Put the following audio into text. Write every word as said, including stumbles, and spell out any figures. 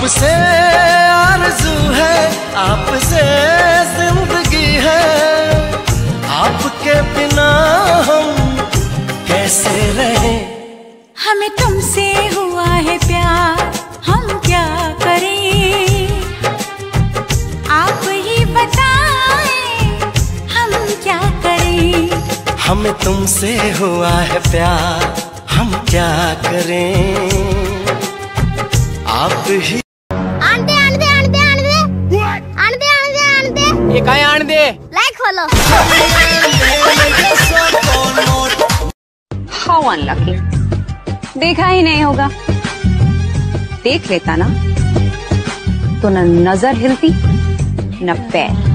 आपसे आरज़ू है, आपसे जिंदगी है, आपके बिना हम कैसे रहें। हमें तुमसे हुआ है प्यार, हम क्या करें, आप ही बताएं हम क्या करें। हमें तुमसे हुआ है प्यार, हम क्या करें, आप ही। आंटे आंटे आंटे आंटे आंटे आंटे आंटे ये काय आन दे लाइक खोलो। हाउ अनलकी, देखा ही नहीं होगा, देख लेता ना तो न नजर हिलती न पैर।